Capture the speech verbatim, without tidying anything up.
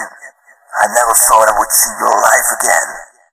I never thought I would see you alive again.